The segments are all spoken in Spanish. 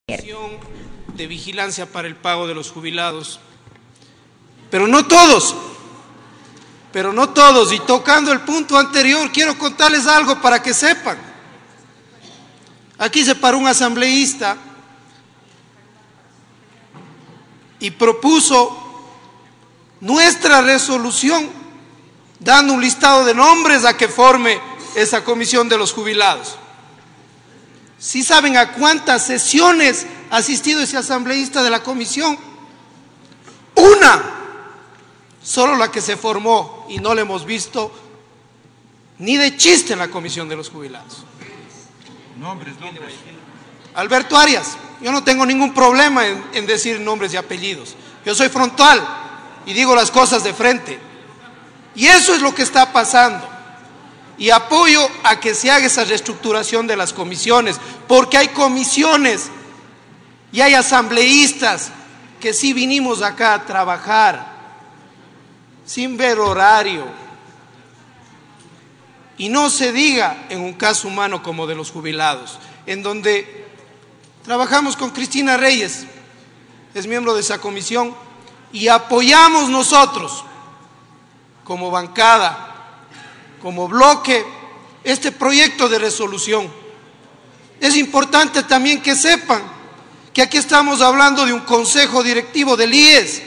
De vigilancia para el pago de los jubilados, pero no todos, y tocando el punto anterior, quiero contarles algo para que sepan. Aquí se paró un asambleísta y propuso nuestra resolución, dando un listado de nombres a que forme esa comisión de los jubilados. ¿Sí saben a cuántas sesiones ha asistido ese asambleísta de la comisión? Una, solo la que se formó, y no la hemos visto ni de chiste en la comisión de los jubilados. Nombres. Alberto Arias. Yo no tengo ningún problema en decir nombres y apellidos. Yo soy frontal y digo las cosas de frente. Y eso es lo que está pasando. Y apoyo a que se haga esa reestructuración de las comisiones, porque hay comisiones y hay asambleístas que sí vinimos acá a trabajar sin ver horario. Y no se diga en un caso humano como de los jubilados, en donde trabajamos con Cristina Reyes, es miembro de esa comisión, y apoyamos nosotros como bancada, como bloque, este proyecto de resolución. Es importante también que sepan que aquí estamos hablando de un consejo directivo del IES,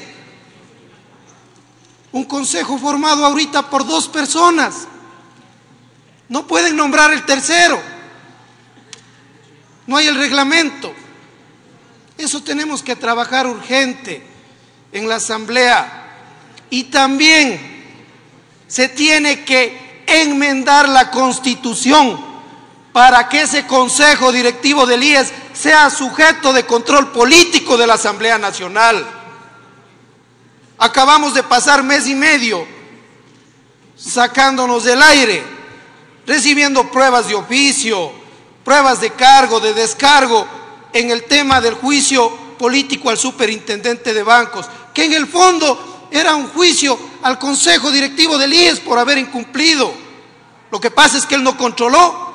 un consejo formado ahorita por 2 personas, no pueden nombrar el tercero, no hay el reglamento. Eso tenemos que trabajar urgente en la asamblea, y también se tiene que enmendar la Constitución para que ese consejo directivo del IES sea sujeto de control político de la Asamblea Nacional. Acabamos de pasar mes y medio sacándonos del aire, recibiendo pruebas de oficio, pruebas de cargo, de descargo en el tema del juicio político al superintendente de bancos, que en el fondo era un juicio al consejo directivo del IES por haber incumplido. Lo que pasa es que él no controló,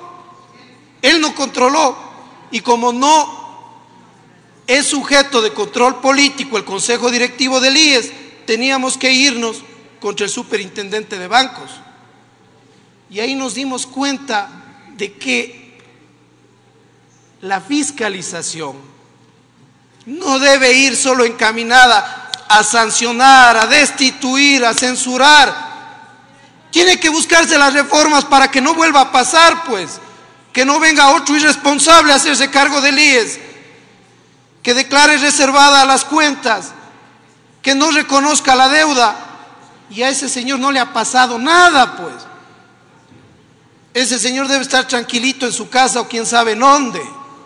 y como no es sujeto de control político el consejo directivo del IES, teníamos que irnos contra el superintendente de bancos. Y ahí nos dimos cuenta de que la fiscalización no debe ir solo encaminada a sancionar, a destituir, a censurar. Tiene que buscarse las reformas para que no vuelva a pasar, pues, que no venga otro irresponsable a hacerse cargo del IES, que declare reservada las cuentas, que no reconozca la deuda, y a ese señor no le ha pasado nada, pues. Ese señor debe estar tranquilito en su casa o quién sabe en dónde.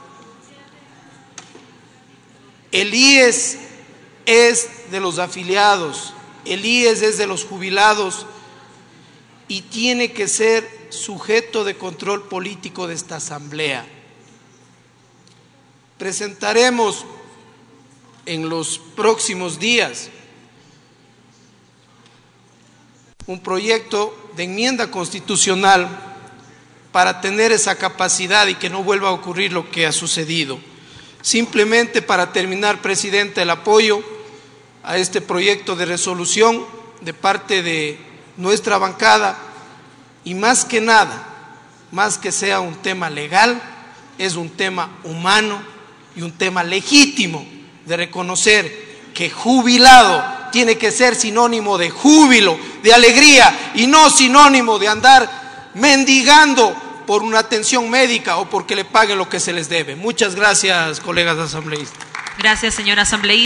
El IES es de los afiliados, el IES es de los jubilados y tiene que ser sujeto de control político de esta asamblea. Presentaremos en los próximos días un proyecto de enmienda constitucional para tener esa capacidad y que no vuelva a ocurrir lo que ha sucedido. Simplemente para terminar, presidente, el apoyo a este proyecto de resolución de parte de nuestra bancada, y más que nada, más que sea un tema legal, es un tema humano y un tema legítimo de reconocer que jubilado tiene que ser sinónimo de júbilo, de alegría, y no sinónimo de andar mendigando por una atención médica o porque le paguen lo que se les debe. Muchas gracias, colegas asambleístas. Gracias, señor asambleísta.